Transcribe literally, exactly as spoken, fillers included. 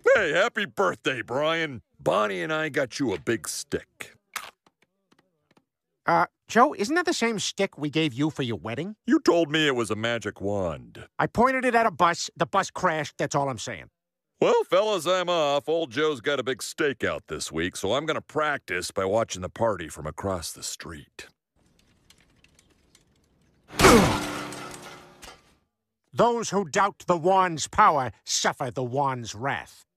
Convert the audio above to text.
Hey, happy birthday, Brian. Bonnie and I got you a big stick. Uh, Joe, isn't that the same stick we gave you for your wedding? You told me it was a magic wand. I pointed it at a bus. The bus crashed. That's all I'm saying. Well, fellas, I'm off. Old Joe's got a big stakeout this week, so I'm going to practice by watching the party from across the street. Those who doubt the wand's power suffer the wand's wrath.